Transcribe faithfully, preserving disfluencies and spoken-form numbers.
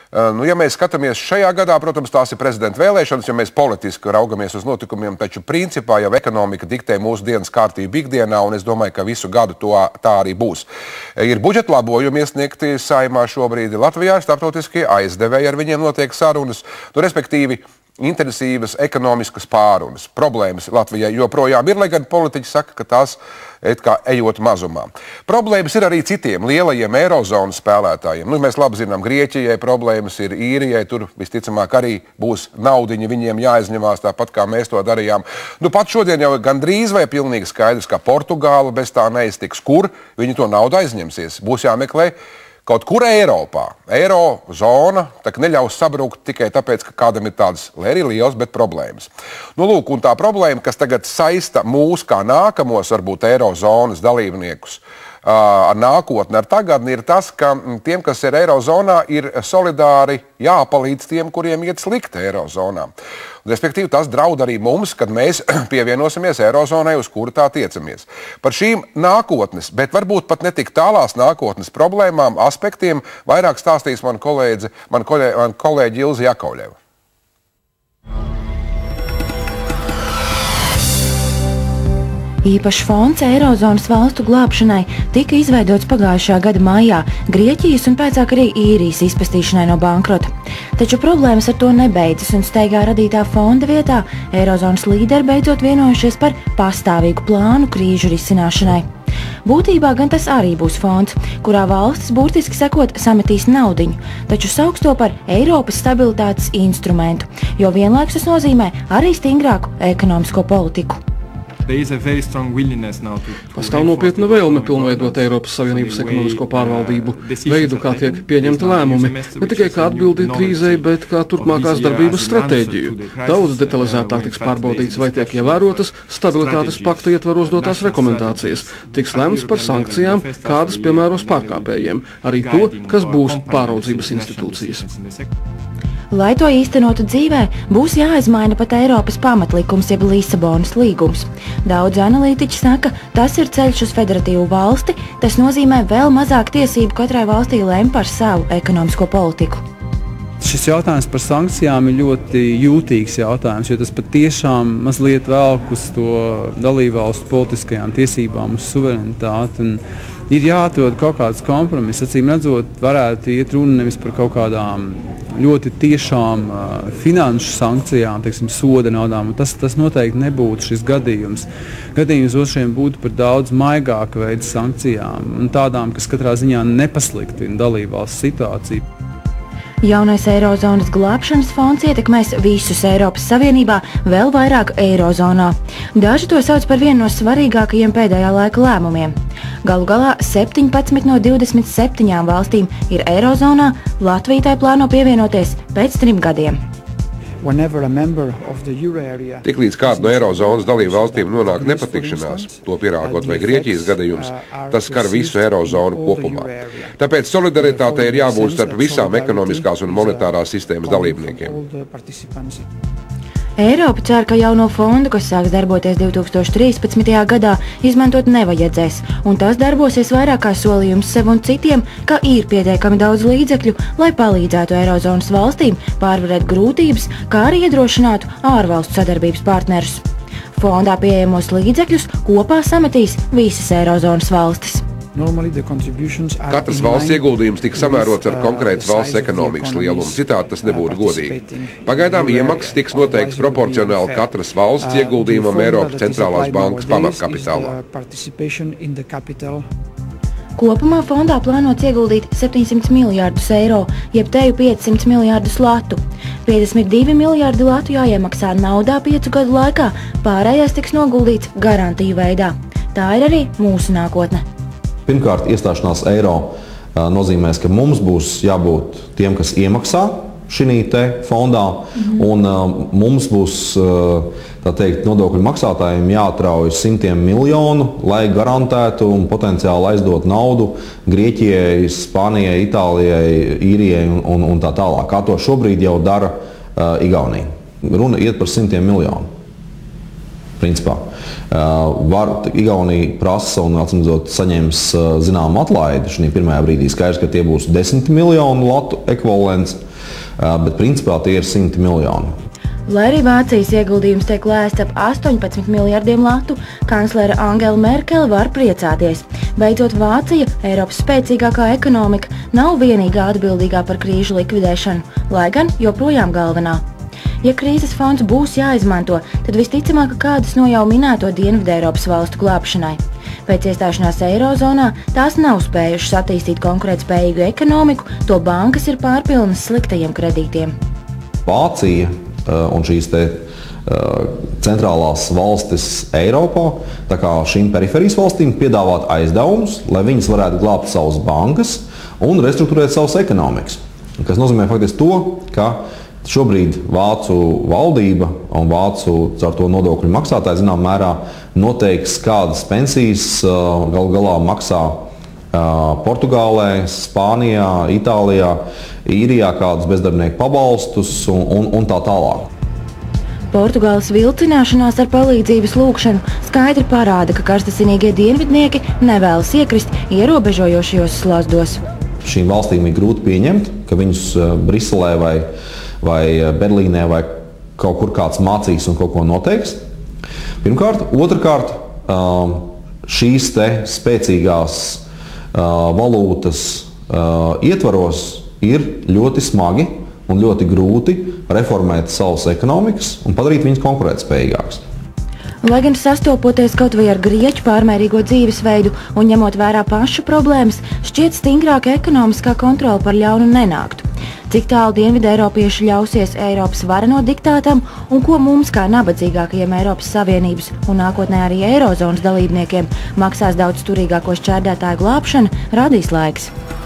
Nu, ja mēs skatāmies šajā gadā, protams, tās ir prezidenta vēlēšanas, ja mēs politiski raugamies uz notikumiem, taču principā jau ekonomika diktē mūsu dienas kārtību ikdienā, un es domāju, ka visu gadu to, tā arī būs. Ir budžeta labojumi iesniegti Saeimā šobrīd Latvijā, starptautiskie aizdevēji, ar viņiem notiek sarunas, nu, respektīvi intensīvas ekonomiskas pārunas. Problēmas Latvijai joprojām ir, lai gan politiķi saka, ka tās et kā ejot mazumā. Problēmas ir arī citiem lielajiem eirozonas spēlētājiem. Nu, mēs labi zinām, Grieķijai problēmas ir, Īrijai, tur visticamāk arī būs naudiņi viņiem jāizņemās, tāpat kā mēs to darījām. Nu, pat šodien jau gandrīz vai pilnīgi skaidrs, ka Portugāla bez tā neiztiks. Kur viņi to naudu aizņemsies? Būs jāmeklē kaut kur Eiropā. Eirozona tak neļaus sabrukt tikai tāpēc, ka kādam ir tādas, lai arī liels, bet problēmas. Nu, lūk, un tā problēma, kas tagad saista mūs kā nākamos, varbūt Eirozonas dalībniekus, ar nākotni, ar tagadni, ir tas, ka tiem, kas ir Eirozonā, ir solidāri jāpalīdz tiem, kuriem iet slikti Eirozonā. Respektīvi, tas draud arī mums, kad mēs pievienosimies Eirozonai, uz kuru tā tiecamies. Par šīm nākotnes, bet varbūt pat netik tālās nākotnes problēmām, aspektiem vairāk stāstīs man kolēģi, man kolēģi, man kolēģi Ilze Jakovļeva. Īpašs fonds Eirozonas valstu glābšanai tika izveidots pagājušā gada maijā Grieķijas un pēcāk arī Īrijas izpestīšanai no bankrota. Taču problēmas ar to nebeidzas, un steigā radītā fonda vietā Eirozonas līderi beidzot vienojušies par pastāvīgu plānu krīžu risināšanai. Būtībā gan tas arī būs fonds, kurā valstis burtiski sakot sametīs naudiņu, taču sauks to par Eiropas stabilitātes instrumentu, jo vienlaikus tas nozīmē arī stingrāku ekonomisko politiku. Pastāv nopietna vēlme pilnveidot Eiropas Savienības ekonomisko pārvaldību, veidu, kā tiek pieņemti lēmumi, ne tikai kā atbildi krīzei, bet kā turpmākās darbības stratēģiju. Daudz detalizētāk tiks pārbaudīts, vai tiek ievērotas stabilitātes pakta ietvaros dotās rekomendācijas, tiks lemts par sankcijām, kādas piemēros pārkāpējiem, arī to, kas būs pāraudzības institūcijas. Lai to īstenotu dzīvē, būs jāizmaina pat Eiropas pamatlikums jeb Lisabonas līgums. Daudz analītiķi saka, tas ir ceļš uz federatīvu valsti, tas nozīmē vēl mazāk tiesību katrai valstī lem par savu ekonomisko politiku. Šis jautājums par sankcijām ir ļoti jūtīgs jautājums, jo tas patiešām mazliet velk uz to dalībvalstu politiskajām tiesībām, uz suverenitāti. Un ir jāatrod kaut kāds kompromiss. Acīm redzot, varētu iet runa nevis par kaut kādām ļoti tiešām uh, finanšu sankcijām, teiksim, soda naudām. Tas, tas noteikti nebūtu šis gadījums. Gadījums otršiem būtu par daudz maigāka veida sankcijām un tādām, kas katrā ziņā nepasliktina dalībvalsts situāciju. Jaunais Eirozonas glābšanas fonds ietekmēs visus Eiropas Savienībā, vēl vairāk Eirozonā. Daži to sauc par vienu no svarīgākajiem pēdējā laika lēmumiem. Galu galā septiņpadsmit no divdesmit septiņām valstīm ir Eirozonā, Latvija tai plāno pievienoties pēc trim gadiem. Tiklīdz kāda no Eirozonas dalību valstīm nonāk nepatikšanās, to pierāgot vai Grieķijas gadījums, tas skar visu Eirozonu kopumā. Tāpēc solidaritātei ir jābūt starp visām ekonomiskās un monetārās sistēmas dalībniekiem. Eiropa cer, ka jauno fondu, kas sāks darboties divi tūkstoši trīspadsmitajā gadā, izmantot nevajadzēs, un tas darbosies vairāk kā solījums sev un citiem, ka ir pietiekami daudz līdzekļu, lai palīdzētu Eirozonas valstīm pārvarēt grūtības, kā arī iedrošinātu ārvalstu sadarbības partnerus. Fondā pieejamos līdzekļus kopā sametīs visas Eirozonas valstis. Katras valsts ieguldījums tiks samērots ar konkrētas valsts ekonomikas lielumu, citādi tas nebūtu godīgi. Pagaidām iemaksas tiks noteikts proporcionāli katras valsts ieguldījumam Eiropas centrālās bankas pamatkapitālā. Kopumā fondā plānots ieguldīt septiņsimt miljārdus eiro, jeb teju piecsimt miljārdus latu. piecdesmit divi miljārdi latu jāiemaksā naudā piecu gadu laikā, pārējais tiks noguldīts garantiju veidā. Tā ir arī mūsu nākotne. Pirmkārt, iestāšanās eiro nozīmēs, ka mums būs jābūt tiem, kas iemaksā šī te fondā, mm-hmm. un uh, mums būs, uh, tā teikt, nodokļu maksātājiem jāatrauj simtiem miljonu, lai garantētu un potenciāli aizdot naudu Grieķijai, Spānijai, Itālijai, Īrijai un, un, un tā tālāk, kā to šobrīd jau dara uh, Igaunija. Runa iet par simtiem miljonu. principā. Var, Igaunija prasa un, atcīmredzot, saņems zināmu atlaidi šī pirmajā brīdī. Skaidrs, ka tie būs desmit miljonu latu ekvivalents, bet principā tie ir simti miljoni. Lai arī Vācijas ieguldījums tiek lēsts ap astoņpadsmit miljardiem latu, kanclere Angela Merkele var priecāties. Beidzot, Vācija, Eiropas spēcīgākā ekonomika, nav vienīgā atbildīgā par krīžu likvidēšanu, lai gan joprojām galvenā. Ja krīzes fonds būs jāizmanto, tad visticamāk kādas no jau minēto Dienvideiropas valstu glābšanai. Pēc iestāšanās Eirozonā tās nav spējušas attīstīt konkurētspējīgu ekonomiku, to bankas ir pārpilnas sliktajiem kredītiem. Vācija un šīs te centrālās valstis Eiropā, tā kā šīm periferijas valstīm piedāvāt aizdevumus, lai viņas varētu glābt savas bankas un restruktūrēt savas ekonomikas. Kas nozīmē faktiski to, ka šobrīd Vācu valdība un Vācu caur to nodokļu maksātāji zinām mērā noteiks, kādas pensijas galu galā maksā Portugālē, Spānijā, Itālijā, Īrijā, kādus bezdarbnieku pabalstus un, un, un tā tālāk. Portugāles vilcināšanās ar palīdzības lūgšanu skaidri parāda, ka karstasinīgie dienvidnieki nevēlas iekrist ierobežojošajos slazdos. Šīm valstīm ir grūti pieņemt, ka viņus Briselē vai, vai Berlīnē vai kaut kur kāds mācīs un kaut ko noteiks. Pirmkārt. Otrkārt, šīs te spēcīgās valūtas ietvaros ir ļoti smagi un ļoti grūti reformēt savas ekonomikas un padarīt viņas konkurētspējīgākas. Lai gan sastopoties kaut vai ar grieķu pārmērīgo dzīvesveidu un ņemot vērā pašu problēmas, šķiet stingrāka ekonomiskā kontrole par ļaunu nenāktu. Cik tālu dienvideiropieši ļausies Eiropas vareno diktātam un ko mums kā nabadzīgākajiem Eiropas Savienības un nākotnē arī Eirozonas dalībniekiem maksās daudz turīgāko šķērdētāju glābšana, radīs laiks.